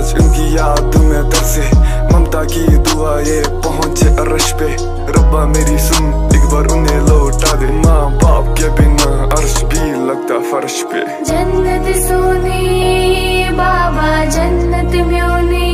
आज उनकी याद में तरसे, ममता की दुआ ये पहुंचे अर्श पे। रब्बा मेरी सुन एक बार उन्हें लौटा दे, माँ बाप के बिना अर्श भी लगता फर्श पे। जन्नत सोने बाबा जन्नत में